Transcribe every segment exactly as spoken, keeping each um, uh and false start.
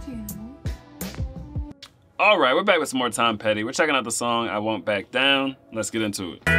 you know. All right, we're back with some more Tom Petty. We're checking out the song I Won't Back Down. Let's get into it.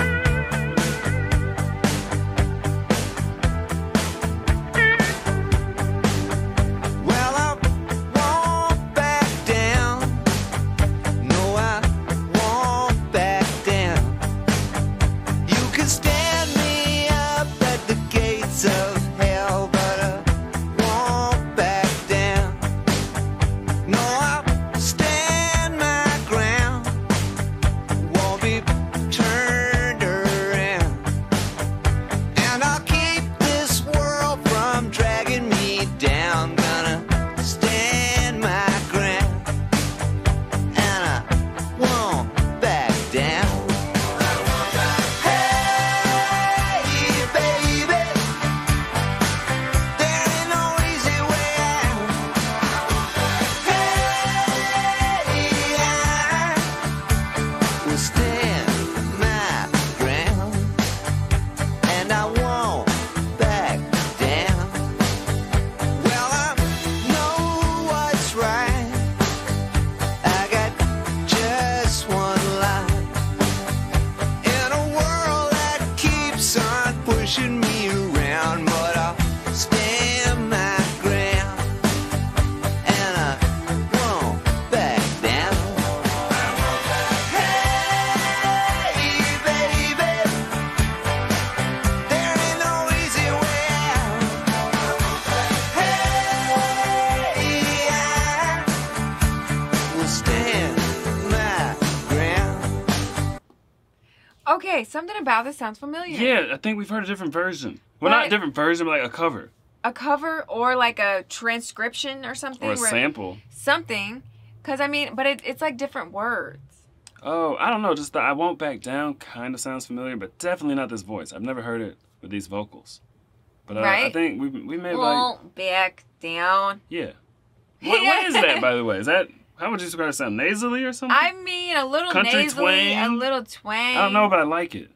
Okay, something about this sounds familiar. Yeah, I think we've heard a different version. Well, But- not a different version, but like a cover. A cover or like a transcription or something. Or a where- sample. Something. Because, I mean, but it, it's like different words. Oh, I don't know. Just the I Won't Back Down kind of sounds familiar, but definitely not this voice. I've never heard it with these vocals. But uh, I Right? think we we made like... Won't back down. Yeah. What, what is that, by the way? Is that... How would you describe it? Sound nasally or something? I mean, a little Country nasally, a twang? little twang. I don't know, but I like it.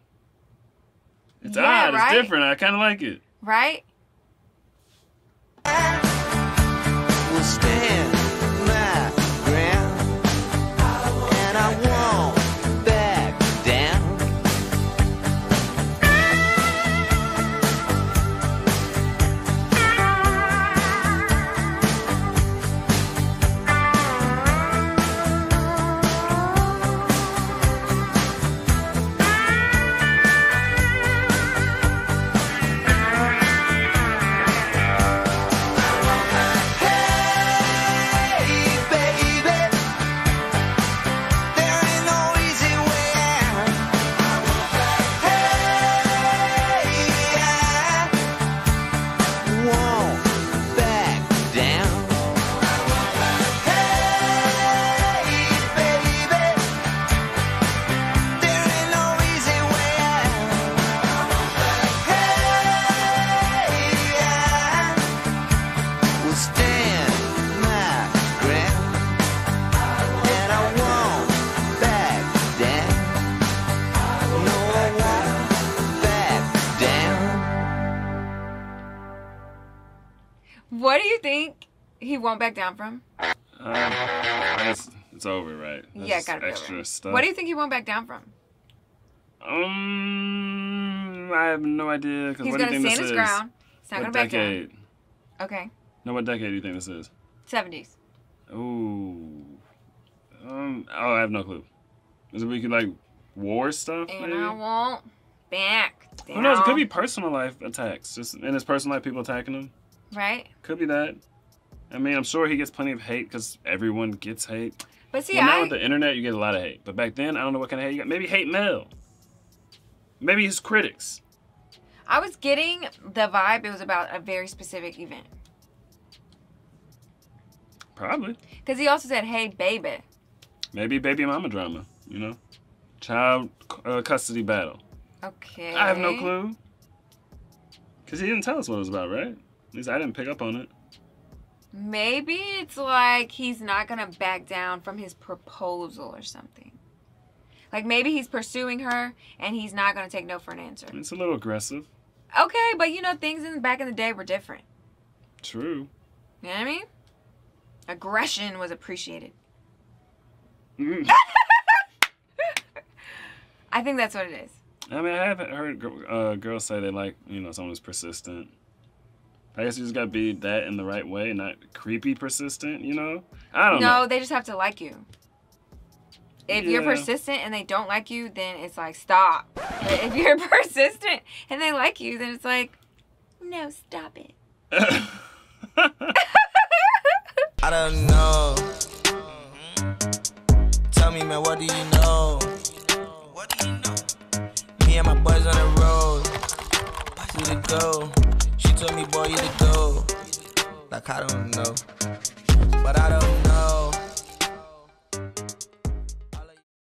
It's Yeah, odd. right? It's different. I kind of like it. Right? Will stand my ground, and I won't back down. What do you think he won't back down from? Um, I guess it's over, right? That's yeah, gotta be extra over. stuff. What do you think he won't back down from? Um, I have no idea. Cause He's what do you gonna think stand this his is? ground. He's not What gonna back decade? down. Okay. No, what decade do you think this is? seventies. Ooh. Um. Oh, I have no clue. Is it we could like war stuff? And maybe? I won't back down. Who knows? It could be personal life attacks. Just in his personal life, people attacking him. Right? Could be that. I mean, I'm sure he gets plenty of hate because everyone gets hate. But see, well, now I... with the internet, you get a lot of hate. But back then, I don't know what kind of hate you got. Maybe hate mail. Maybe his critics. I was getting the vibe it was about a very specific event. Probably. Because he also said, hey, baby. Maybe baby mama drama, you know? Child uh, custody battle. Okay. I have no clue. Because he didn't tell us what it was about, right? At least I didn't pick up on it. Maybe it's like he's not going to back down from his proposal or something. Like maybe he's pursuing her and he's not going to take no for an answer. It's a little aggressive. Okay, but you know, things in back in the day were different. True. You know what I mean? Aggression was appreciated. Mm. I think that's what it is. I mean, I haven't heard uh, girls say they like, you know, someone who's persistent. I guess you just gotta be that in the right way, not creepy persistent, you know? I don't no, know. No, they just have to like you. If Yeah. you're persistent and they don't like you, then it's like, stop. But if you're persistent and they like you, then it's like, no, stop it. I don't know. Tell me, man, what do you know? What do you know? Me and my boys on the road. Who to go? She told me, boy, you to go. Like, I don't know. But I don't know.